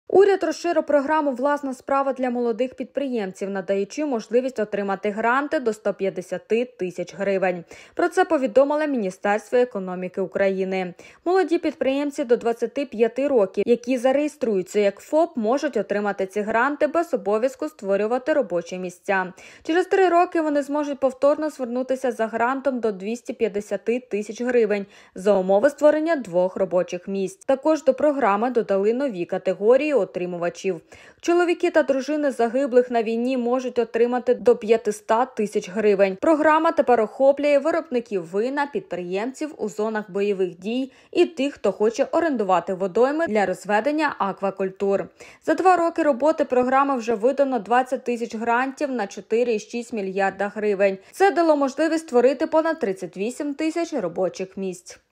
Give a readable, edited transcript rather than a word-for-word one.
Уряд розширив програму «Власна справа» для молодих підприємців, надаючи можливість отримати гранти до 150 тисяч гривень. Про це повідомило Міністерство економіки України. Молоді підприємці до 25 років, які зареєструються як ФОП, можуть отримати ці гранти без обов'язку створювати робочі місця. Через 3 роки вони зможуть повторно звернутися за грантом до 250 тисяч гривень за умови створення 2 робочих місць. Також до програми додали нові категорії отримувачів. Чоловіки та дружини загиблих на війні можуть отримати до 500 тисяч гривень. Програма тепер охоплює виробників вина, підприємців у зонах бойових дій і тих, хто хоче орендувати водойми для розведення аквакультур. За 2 роки роботи програми вже видано 20 тисяч грантів на 4,6 мільярда гривень. Це дало можливість створити понад 38 тисяч робочих місць.